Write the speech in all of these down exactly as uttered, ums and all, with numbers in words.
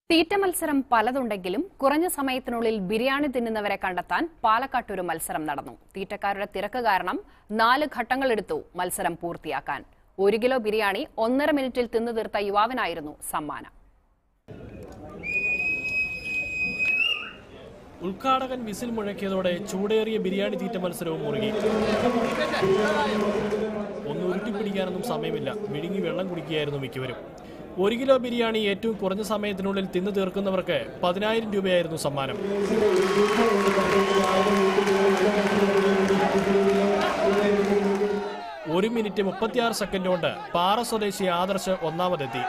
തീറ്റ മത്സരം പലതുണ്ടെങ്കിലും കുറഞ്ഞ സമയത്തിനുള്ളിൽ ബിരിയാണി തിന്നുന്നവരെ കണ്ടെത്താൻ പാലക്കാട്ട് ഒരു മത്സരം നടന്നു. തീറ്റക്കാരുടെ തിരക്ക് കാരണം നാല് ഘട്ടങ്ങളെടുത്തു മത്സരം പൂർത്തിയാക്കാൻ. ഒരു കിലോ ബിരിയാണി ഒന്നര മിനിറ്റിൽ തിന്നു തീർത്ത യുവാവിനായിരുന്നു സമ്മാനം. ഉദ്ഘാടകൻ വിസിൽ മുഴക്കിയതോടെ ചൂടേറിയ ബിരിയാണി തീറ്റ മത്സരവും മുറുകി. ഒന്ന് ഉരുട്ടിപ്പിടിക്കാനൊന്നും സമയമില്ല, വിഴുങ്ങി വെള്ളം കുടിക്കുകയായിരുന്നു മിക്കവരും. ഒരു കിലോ ബിരിയാണി ഏറ്റവും കുറഞ്ഞ സമയത്തിനുള്ളിൽ തിന്നു തീർക്കുന്നവർക്ക് പതിനായിരം രൂപയായിരുന്നു സമ്മാനം. ഒരു മിനിറ്റ് മുപ്പത്തിയാറ് സെക്കൻഡ് കൊണ്ട് പാറ സ്വദേശി ആദർശ് ഒന്നാമതെത്തി.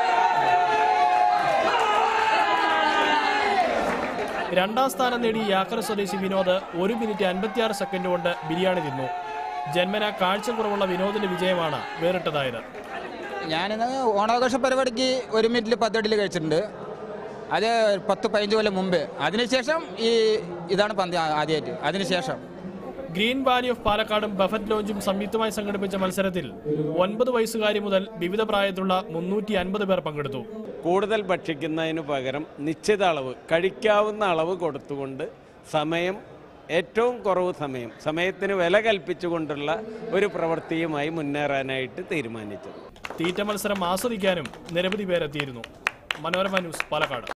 രണ്ടാം സ്ഥാനം നേടി യാക്കര സ്വദേശി വിനോദ് ഒരു മിനിറ്റ് അൻപത്തിയാറ് സെക്കൻഡ് കൊണ്ട് ബിരിയാണി തിന്നു. ജന്മന കാഴ്ചക്കുറവുള്ള വിനോദിന്റെ വിജയമാണ് വേറിട്ടതായത്. ഞാനിന്ന് ഓണാഘോഷ പരിപാടിക്ക് ഒരു മിനിറ്റിൽ പത്തടിയിൽ കഴിച്ചിട്ടുണ്ട്. അത് പത്ത് പതിനഞ്ച് കൊല്ലം മുമ്പ്. അതിനുശേഷം ഈ ഇതാണ് പന്തി ആദ്യമായിട്ട്. അതിനുശേഷം ഗ്രീൻ വാലി ഓഫ് പാലക്കാടും ബഫറ്റ് ലോഞ്ചും സംയുക്തമായി സംഘടിപ്പിച്ച മത്സരത്തിൽ ഒൻപത് വയസ്സുകാരി മുതൽ വിവിധ പ്രായത്തിലുള്ള മുന്നൂറ്റി അൻപത് പേർ പങ്കെടുത്തു. കൂടുതൽ ഭക്ഷിക്കുന്നതിന് പകരം നിശ്ചിത അളവ്, കഴിക്കാവുന്ന അളവ് കൊടുത്തുകൊണ്ട് സമയം, ഏറ്റവും കുറവ് സമയം, സമയത്തിന് വില കൽപ്പിച്ചുകൊണ്ടുള്ള ഒരു പ്രവൃത്തിയുമായി മുന്നേറാനായിട്ട് തീരുമാനിച്ചത്. തീറ്റ മത്സരം ആസ്വദിക്കാനും നിരവധി പേരെത്തിയിരുന്നു. മനോരമ ന്യൂസ്, പാലക്കാട്.